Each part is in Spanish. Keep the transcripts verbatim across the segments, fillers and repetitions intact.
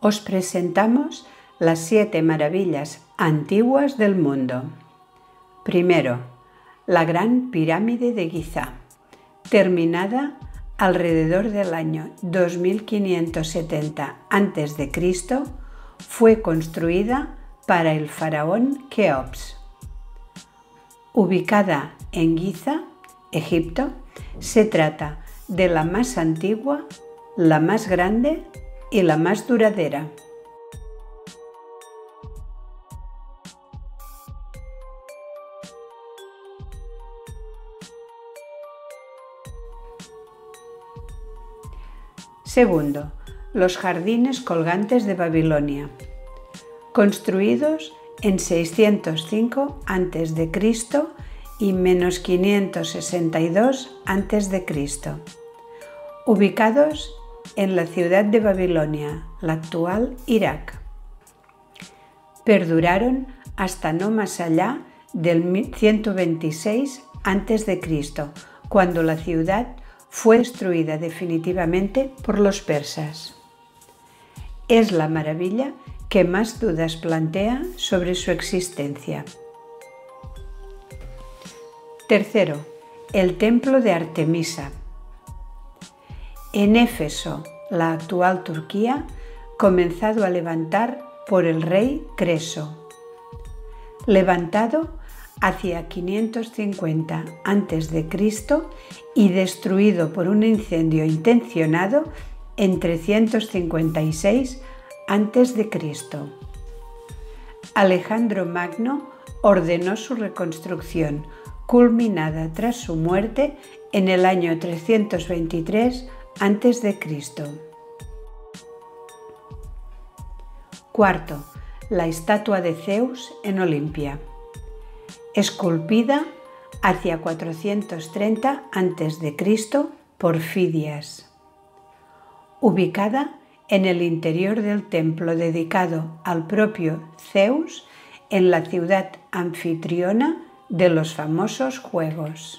os presentamos las siete maravillas antiguas del mundo. Primero, la Gran Pirámide de Giza, terminada alrededor del año dos mil quinientos setenta antes de Cristo, fue construida para el faraón Keops. Ubicada en Giza, Egipto, se trata de la más antigua, la más grande y la más duradera. Segundo, los jardines colgantes de Babilonia, construidos en seiscientos cinco antes de Cristo y menos quinientos sesenta y dos antes de Cristo, ubicados en la ciudad de Babilonia, la actual Irak. Perduraron hasta no más allá del ciento veintiséis antes de Cristo, cuando la ciudad fue destruida definitivamente por los persas. Es la maravilla que más dudas plantea sobre su existencia. Tercero, el templo de Artemisa. En Éfeso, la actual Turquía, comenzado a levantar por el rey Creso. Levantado hacia quinientos cincuenta antes de Cristo y destruido por un incendio intencionado en trescientos cincuenta y seis antes de Cristo. Alejandro Magno ordenó su reconstrucción, culminada tras su muerte en el año trescientos veintitrés antes de Cristo. Cuarto, la estatua de Zeus en Olimpia, esculpida hacia cuatrocientos treinta antes de Cristo por Fidias, ubicada en el interior del templo dedicado al propio Zeus en la ciudad anfitriona de los famosos Juegos.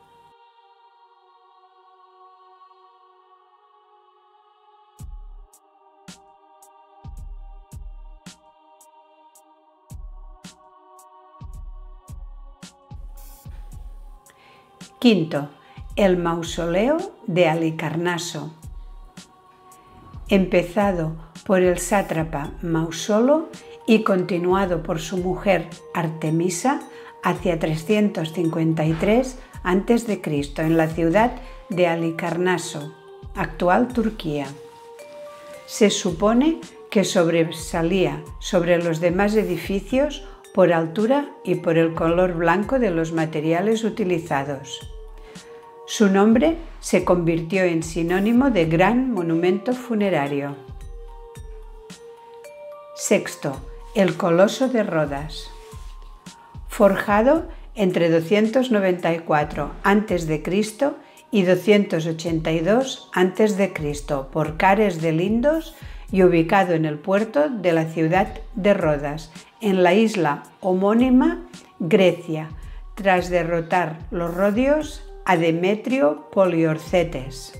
Quinto, el mausoleo de Halicarnaso, empezado por el sátrapa Mausolo y continuado por su mujer Artemisa hacia trescientos cincuenta y tres antes de Cristo en la ciudad de Halicarnaso, actual Turquía. Se supone que sobresalía sobre los demás edificios por altura y por el color blanco de los materiales utilizados. Su nombre se convirtió en sinónimo de gran monumento funerario. Sexto, el Coloso de Rodas, forjado entre doscientos noventa y cuatro antes de Cristo y doscientos ochenta y dos antes de Cristo por Cares de Lindos y ubicado en el puerto de la ciudad de Rodas, en la isla homónima, Grecia, tras derrotar los rodios a Demetrio Poliorcetes.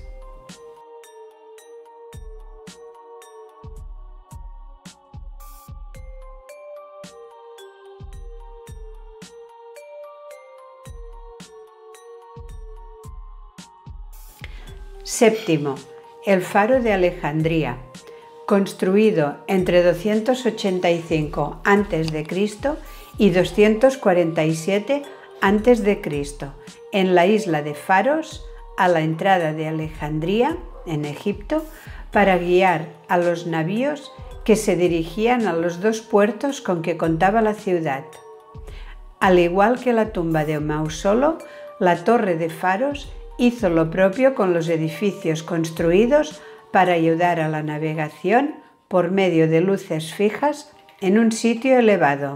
Séptimo, el Faro de Alejandría, construido entre doscientos ochenta y cinco antes de Cristo y doscientos cuarenta y siete antes de Cristo, en la isla de Faros, a la entrada de Alejandría, en Egipto, para guiar a los navíos que se dirigían a los dos puertos con que contaba la ciudad. Al igual que la tumba de Mausolo, la torre de Faros hizo lo propio con los edificios construidos para ayudar a la navegación por medio de luces fijas en un sitio elevado.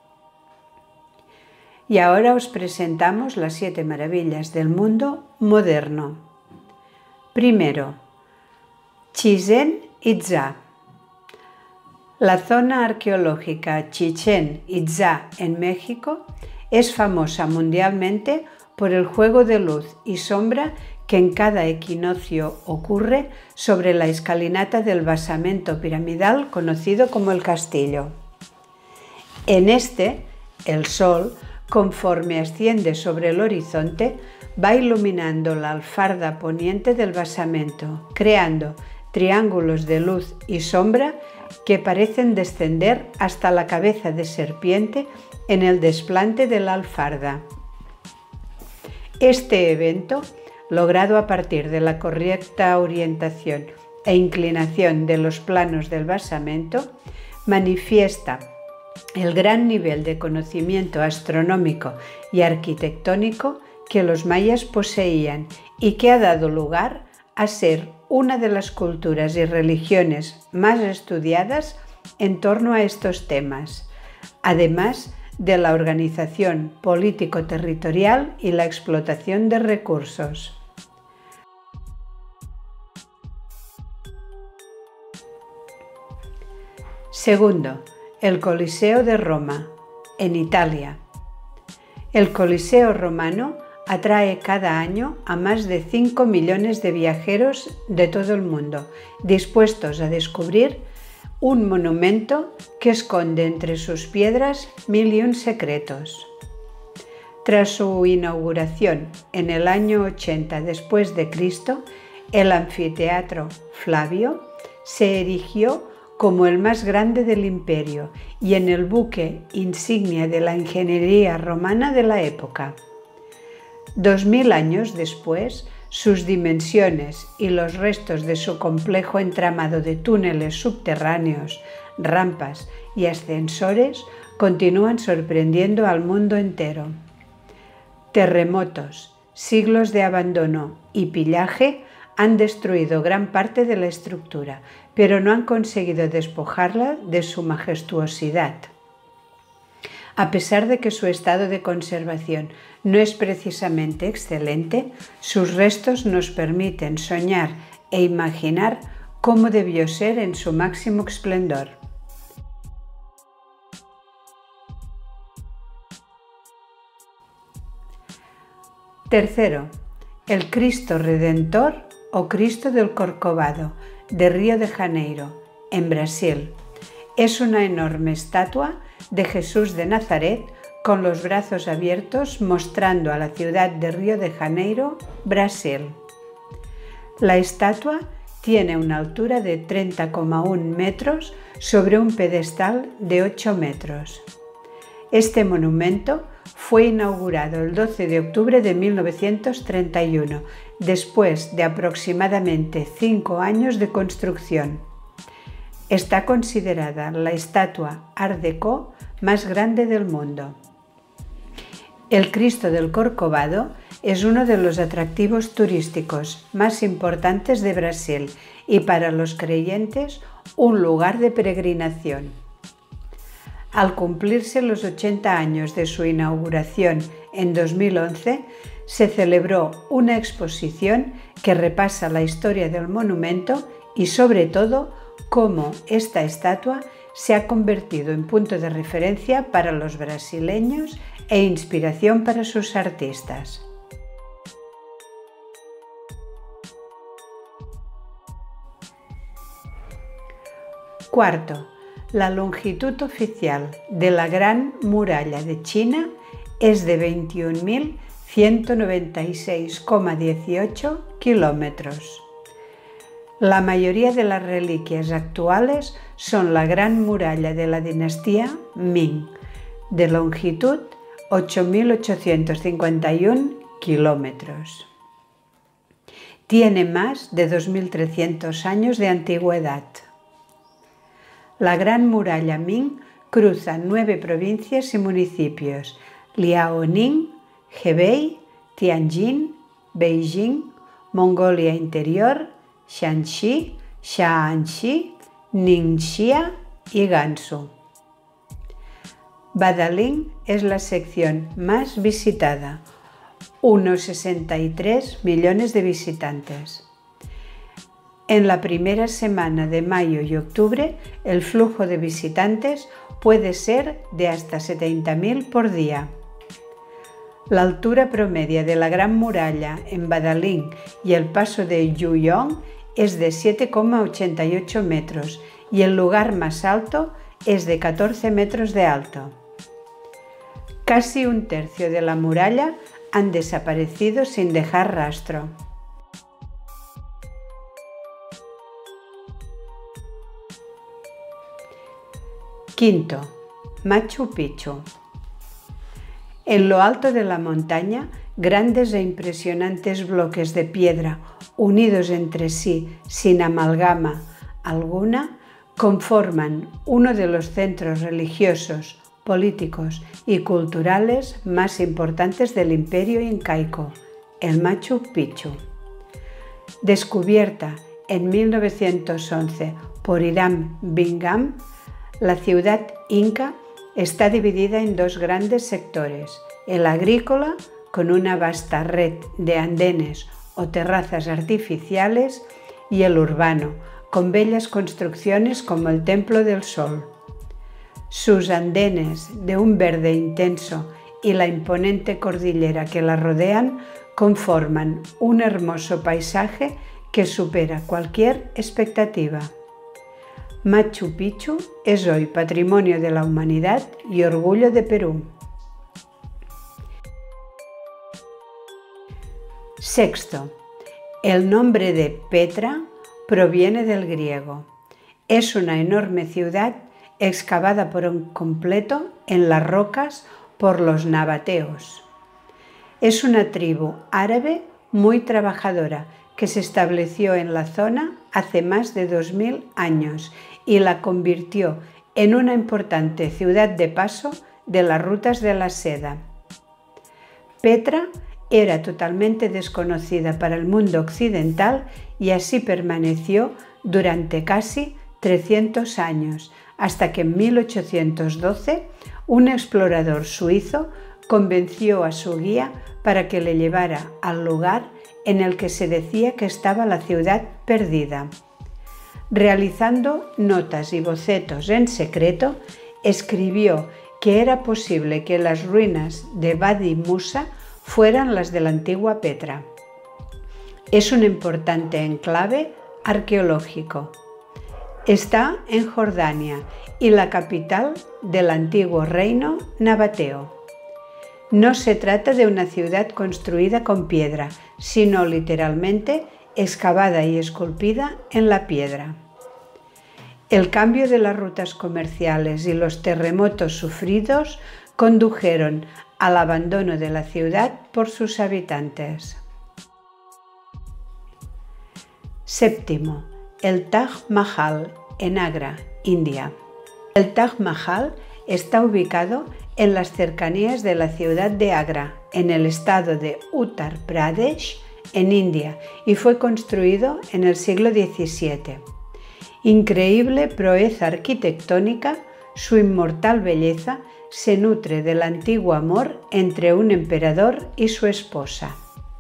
Y ahora os presentamos las siete maravillas del mundo moderno. Primero, Chichén Itzá. La zona arqueológica Chichén Itzá en México es famosa mundialmente por el juego de luz y sombra que en cada equinoccio ocurre sobre la escalinata del basamento piramidal conocido como el castillo. En este, el sol, conforme asciende sobre el horizonte, va iluminando la alfarda poniente del basamento, creando triángulos de luz y sombra que parecen descender hasta la cabeza de serpiente en el desplante de la alfarda. Este evento, logrado a partir de la correcta orientación e inclinación de los planos del basamento, manifiesta el gran nivel de conocimiento astronómico y arquitectónico que los mayas poseían y que ha dado lugar a ser una de las culturas y religiones más estudiadas en torno a estos temas, además de la organización político-territorial y la explotación de recursos. Segundo, el Coliseo de Roma, en Italia. El Coliseo romano atrae cada año a más de cinco millones de viajeros de todo el mundo, dispuestos a descubrir un monumento que esconde entre sus piedras mil y un secretos. Tras su inauguración en el año ochenta después de Cristo, el anfiteatro Flavio se erigió como el más grande del imperio y en el buque insignia de la ingeniería romana de la época. Dos mil años después, sus dimensiones y los restos de su complejo entramado de túneles subterráneos, rampas y ascensores continúan sorprendiendo al mundo entero. Terremotos, siglos de abandono y pillaje han destruido gran parte de la estructura, pero no han conseguido despojarla de su majestuosidad. A pesar de que su estado de conservación no es precisamente excelente, sus restos nos permiten soñar e imaginar cómo debió ser en su máximo esplendor. Tercero, el Cristo Redentor o Cristo del Corcovado, de Río de Janeiro, en Brasil. Es una enorme estatua de Jesús de Nazaret con los brazos abiertos mostrando a la ciudad de Río de Janeiro, Brasil. La estatua tiene una altura de treinta coma uno metros sobre un pedestal de ocho metros. Este monumento fue inaugurado el doce de octubre de mil novecientos treinta y uno, después de aproximadamente cinco años de construcción. Está considerada la estatua Art Deco más grande del mundo. El Cristo del Corcovado es uno de los atractivos turísticos más importantes de Brasil y para los creyentes un lugar de peregrinación. Al cumplirse los ochenta años de su inauguración en dos mil once, se celebró una exposición que repasa la historia del monumento y, sobre todo, cómo esta estatua se ha convertido en punto de referencia para los brasileños e inspiración para sus artistas. Cuarto, la longitud oficial de la Gran Muralla de China es de veintiún mil ciento noventa y seis coma dieciocho kilómetros. La mayoría de las reliquias actuales son la Gran Muralla de la dinastía Ming, de longitud ocho mil ochocientos cincuenta y uno kilómetros. Tiene más de dos mil trescientos años de antigüedad. La Gran Muralla Ming cruza nueve provincias y municipios: Liaoning, Hebei, Tianjin, Beijing, Mongolia Interior, Shanxi, Shaanxi, Ningxia y Gansu. Badaling es la sección más visitada, unos sesenta y tres millones de visitantes. En la primera semana de mayo y octubre, el flujo de visitantes puede ser de hasta setenta mil por día. La altura promedia de la Gran Muralla en Badaling y el paso de Yuyong es de siete coma ochenta y ocho metros y el lugar más alto es de catorce metros de alto. Casi un tercio de la muralla han desaparecido sin dejar rastro. Quinto, Machu Picchu. En lo alto de la montaña, grandes e impresionantes bloques de piedra, unidos entre sí sin amalgama alguna, conforman uno de los centros religiosos, políticos y culturales más importantes del Imperio Incaico, el Machu Picchu. Descubierta en mil novecientos once por Hiram Bingham, la ciudad inca está dividida en dos grandes sectores, el agrícola, con una vasta red de andenes o terrazas artificiales, y el urbano, con bellas construcciones como el Templo del Sol. Sus andenes, de un verde intenso, y la imponente cordillera que la rodean conforman un hermoso paisaje que supera cualquier expectativa. Machu Picchu es hoy Patrimonio de la Humanidad y Orgullo de Perú. Sexto, el nombre de Petra proviene del griego. Es una enorme ciudad excavada por completo en las rocas por los nabateos. Es una tribu árabe muy trabajadora que se estableció en la zona hace más de dos mil años y la convirtió en una importante ciudad de paso de las rutas de la seda. Petra era totalmente desconocida para el mundo occidental y así permaneció durante casi trescientos años, hasta que en mil ochocientos doce un explorador suizo convenció a su guía para que le llevara al lugar en el que se decía que estaba la ciudad perdida. Realizando notas y bocetos en secreto, escribió que era posible que las ruinas de Wadi Musa fueran las de la antigua Petra. Es un importante enclave arqueológico. Está en Jordania y la capital del antiguo reino nabateo. No se trata de una ciudad construida con piedra, sino literalmente excavada y esculpida en la piedra. El cambio de las rutas comerciales y los terremotos sufridos condujeron al abandono de la ciudad por sus habitantes. Séptimo, el Taj Mahal en Agra, India. El Taj Mahal está ubicado en las cercanías de la ciudad de Agra, en el estado de Uttar Pradesh, en India, y fue construido en el siglo diecisiete. Increíble proeza arquitectónica, su inmortal belleza se nutre del antiguo amor entre un emperador y su esposa.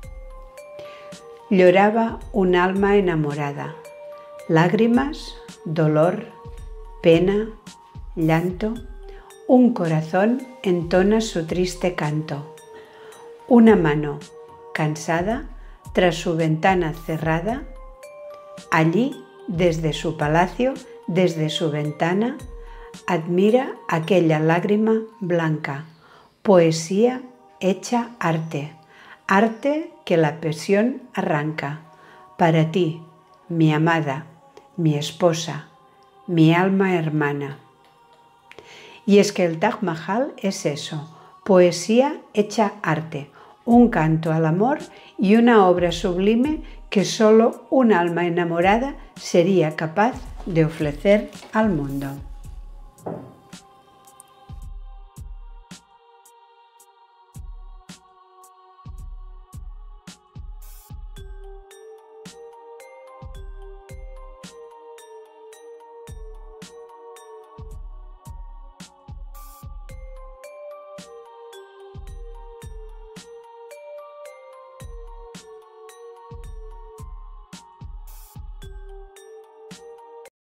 Lloraba un alma enamorada. Lágrimas, dolor, pena, llanto, un corazón entona su triste canto. Una mano, cansada, tras su ventana cerrada, allí, desde su palacio, desde su ventana, admira aquella lágrima blanca, poesía hecha arte, arte que la pasión arranca. Para ti, mi amada, mi esposa, mi alma hermana. Y es que el Taj Mahal es eso, poesía hecha arte, un canto al amor y una obra sublime que solo un alma enamorada sería capaz de ofrecer al mundo.